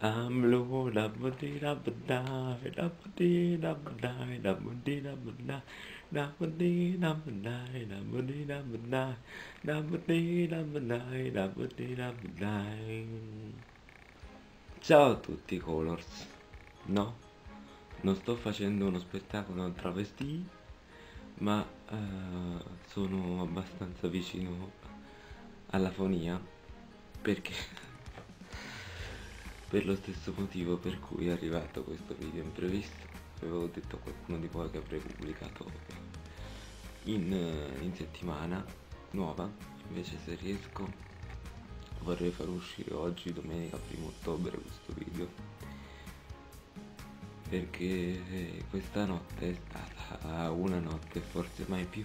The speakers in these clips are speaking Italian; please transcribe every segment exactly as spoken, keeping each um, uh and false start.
I'm blue, da bu dee da bu die, da bu dee da bu die, da bu dee da bu die, da bu dee da bu die, da bu dee da bu die, da bu dee da bu die, da bu dee da bu die. Ciao a tutti Colors. No, non sto facendo uno spettacolo travestì, ma eh, sono abbastanza vicino alla fonia perché per lo stesso motivo per cui è arrivato questo video imprevisto. Avevo detto a qualcuno di voi che avrei pubblicato in, in settimana nuova, invece se riesco vorrei far uscire oggi, domenica primo ottobre, questo video, perché questa notte è stata una notte forse mai più.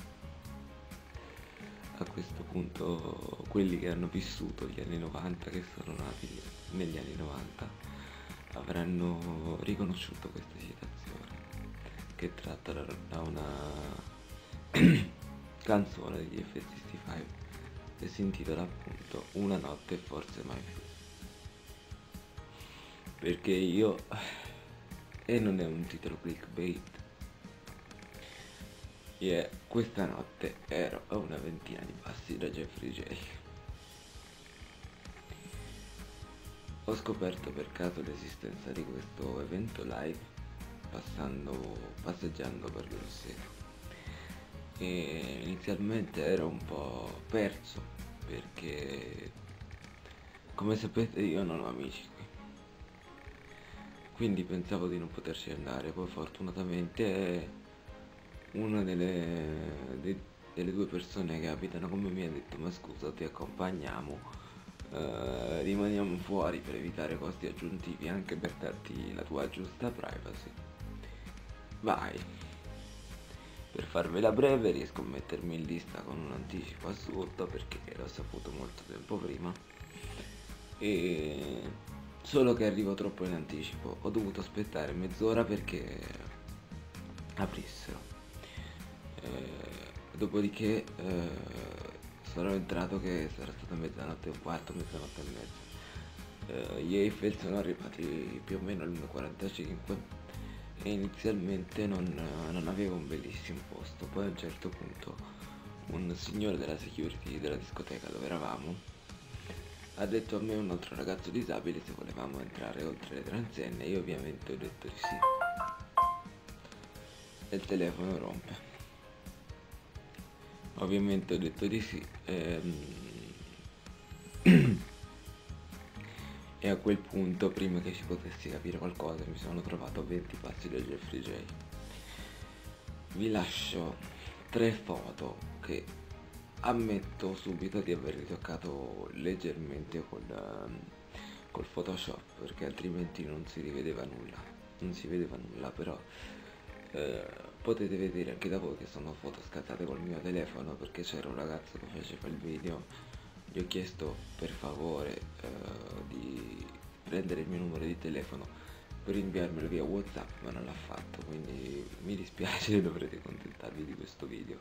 A questo punto quelli che hanno vissuto gli anni novanta, che sono nati negli anni novanta, avranno riconosciuto questa citazione, che tratta da, da una canzone degli F sessantacinque e si intitola appunto Una notte forse mai più. Perché io, e non è un titolo clickbait, yeah, questa notte ero a una ventina di passi da Jeffrey J. Ho scoperto per caso l'esistenza di questo evento live passando, passeggiando per Grosseto, e inizialmente ero un po' perso perché, come sapete, io non ho amici qui, quindi pensavo di non poterci andare. Poi fortunatamente una delle, de, delle due persone che abitano con me mi ha detto: ma scusa, ti accompagniamo, eh, rimaniamo fuori per evitare costi aggiuntivi, anche per darti la tua giusta privacy. Vai. Per farvela breve, riesco a mettermi in lista con un anticipo assurdo perché l'ho saputo molto tempo prima, e solo che arrivo troppo in anticipo, ho dovuto aspettare mezz'ora perché aprissero. Eh, dopodiché eh, sono entrato che sarà stata mezzanotte e un quarto, mezzanotte e mezza. Eh, gli Eiffel sono arrivati più o meno alle uno e quarantacinque e inizialmente non, non avevo un bellissimo posto. Poi a un certo punto un signore della security della discoteca dove eravamo ha detto a me e un altro ragazzo disabile se volevamo entrare oltre le transenne. Io ovviamente ho detto di sì, e il telefono rompe. Ovviamente ho detto di sì, ehm, e a quel punto, prima che ci potessi capire qualcosa, mi sono trovato a venti passi da Jeffrey J. Vi lascio tre foto che ammetto subito di aver ritoccato leggermente col, um, col Photoshop, perché altrimenti non si rivedeva nulla, non si vedeva nulla, però eh, potete vedere anche da voi che sono foto scattate col mio telefono, perché c'era un ragazzo che faceva il video, gli ho chiesto per favore eh, di prendere il mio numero di telefono per inviarmelo via WhatsApp, ma non l'ha fatto, quindi mi dispiace, dovrete accontentarvi di questo video.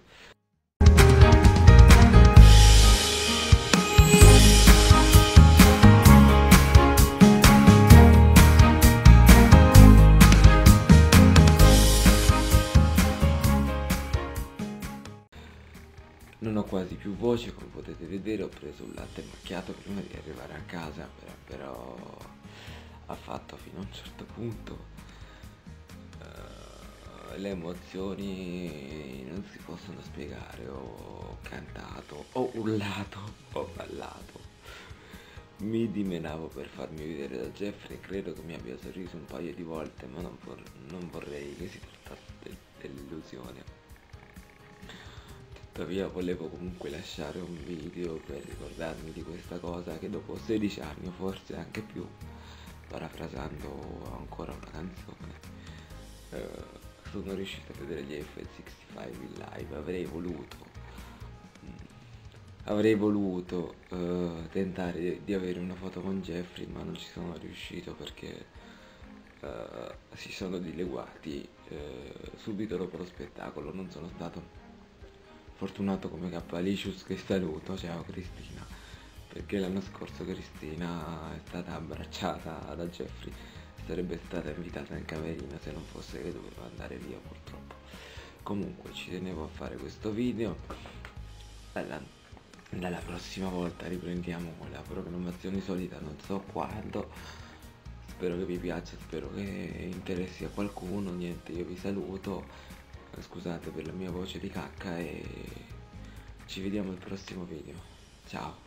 Non ho quasi più voce, come potete vedere. Ho preso un latte macchiato prima di arrivare a casa, però, però ha fatto fino a un certo punto. Uh, le emozioni non si possono spiegare. Ho cantato, ho urlato, ho ballato, mi dimenavo per farmi vedere da Jeffrey. Credo che mi abbia sorriso un paio di volte, ma non, vor non vorrei che si trattasse del dell'illusione. Tuttavia volevo comunque lasciare un video per ricordarmi di questa cosa, che dopo sedici anni o forse anche più, parafrasando ancora una canzone, eh, sono riuscito a vedere gli Eiffel sessantacinque in live. Avrei voluto avrei voluto eh, tentare di, di avere una foto con Jeffrey, ma non ci sono riuscito perché eh, si sono dileguati eh, subito dopo lo spettacolo. Non sono stato fortunato come Cappalicious, che saluto, ciao Cristina, perché l'anno scorso Cristina è stata abbracciata da Jeffrey, sarebbe stata invitata in camerino se non fosse che doveva andare via purtroppo. Comunque ci tenevo a fare questo video. Dalla, dalla prossima volta riprendiamo con la programmazione solita, non so quando. Spero che vi piaccia, spero che interessi a qualcuno. Niente, io vi saluto, scusate per la mia voce di cacca e ci vediamo al prossimo video. Ciao.